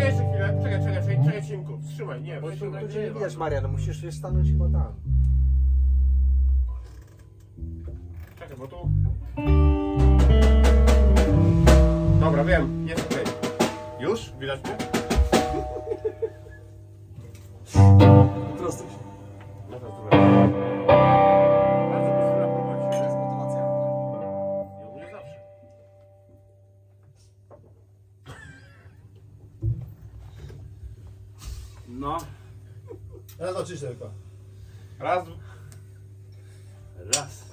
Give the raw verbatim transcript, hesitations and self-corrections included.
Czekaj jeszcze chwilę, czekaj, czekaj, czekaj, czekaj, Cinku, wstrzymaj, nie, bo Tu, się tu cię nie nagrywa. wiesz, Maria, no musisz się stanąć chyba tam. Czekaj, bo tu... Dobra, wiem, jest okej. Już? Widać mnie? Prostuj się. No to dobra. Bardzo proszę naprowadzić. To jest motywacja. Ja mówię zawsze. No. Raz, dwa, trzy, cztery, Raz. Raz.